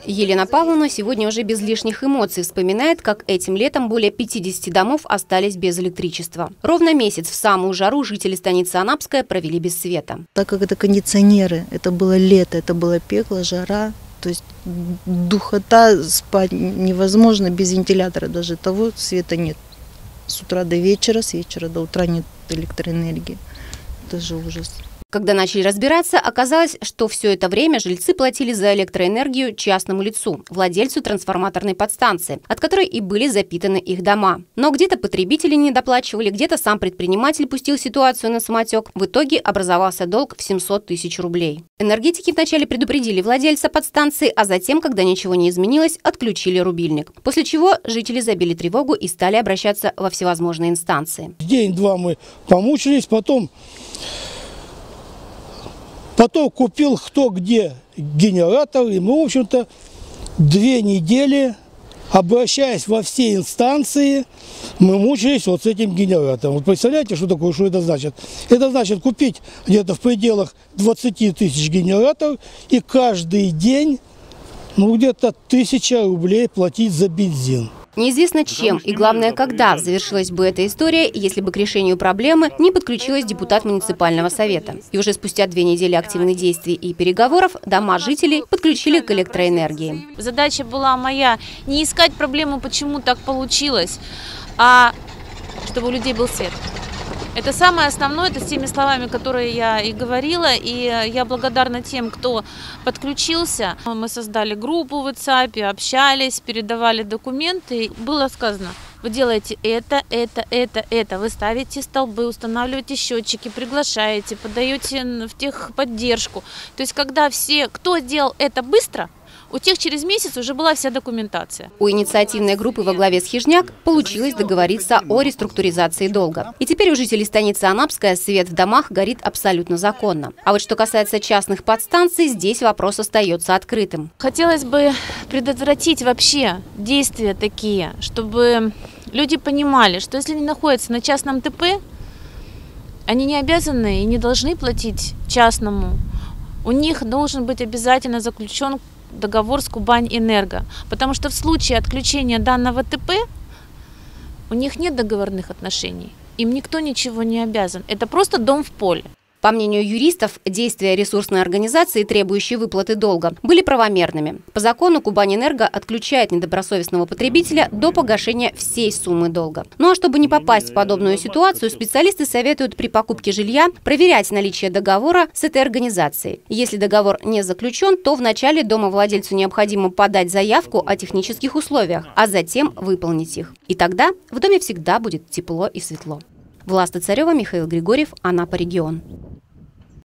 Елена Павловна сегодня уже без лишних эмоций вспоминает, как этим летом более 50 домов остались без электричества. Ровно месяц в самую жару жители станицы Анапская провели без света. Так как это кондиционеры, это было лето, это было пекло, жара, то есть духота, спать невозможно, без вентилятора даже того света нет. С утра до вечера, с вечера до утра нет электроэнергии. Это же ужас. Когда начали разбираться, оказалось, что все это время жильцы платили за электроэнергию частному лицу, владельцу трансформаторной подстанции, от которой и были запитаны их дома. Но где-то потребители недоплачивали, где-то сам предприниматель пустил ситуацию на самотек. В итоге образовался долг в 700 тысяч рублей. Энергетики вначале предупредили владельца подстанции, а затем, когда ничего не изменилось, отключили рубильник. После чего жители забили тревогу и стали обращаться во всевозможные инстанции. День-два мы помучились, потом купил кто где генератор, и мы, в общем-то, 2 недели, обращаясь во все инстанции, мы мучились вот с этим генератором. Вот представляете, что такое, что это значит? Это значит купить где-то в пределах 20 тысяч генераторов и каждый день, где-то 1000 рублей платить за бензин. Неизвестно чем и, главное, когда завершилась бы эта история, если бы к решению проблемы не подключилась депутат муниципального совета. И уже спустя 2 недели активных действий и переговоров дома жителей подключили к электроэнергии. Задача была моя не искать проблему, почему так получилось, а чтобы у людей был свет. Это самое основное, это с теми словами, которые я и говорила, и я благодарна тем, кто подключился. Мы создали группу в WhatsApp, общались, передавали документы. Было сказано: вы делаете это, вы ставите столбы, устанавливаете счетчики, приглашаете, подаете в техподдержку. То есть, когда кто сделал это быстро, у тех через месяц уже была вся документация. У инициативной группы во главе с Хижняк получилось договориться о реструктуризации долга. И теперь у жителей станицы Анапская свет в домах горит абсолютно законно. А вот что касается частных подстанций, здесь вопрос остается открытым. Хотелось бы предотвратить вообще действия такие, чтобы люди понимали, что если они находятся на частном ТП, они не обязаны и не должны платить частному. У них должен быть обязательно заключен договор с Кубань-Энерго, потому что в случае отключения данного ТП у них нет договорных отношений, им никто ничего не обязан, это просто дом в поле. По мнению юристов, действия ресурсной организации, требующие выплаты долга, были правомерными. По закону Кубань-Энерго отключает недобросовестного потребителя до погашения всей суммы долга. Ну а чтобы не попасть в подобную ситуацию, специалисты советуют при покупке жилья проверять наличие договора с этой организацией. Если договор не заключен, то вначале домовладельцу необходимо подать заявку о технических условиях, а затем выполнить их. И тогда в доме всегда будет тепло и светло. Власта Царева, Михаил Григорьев, Анапа регион.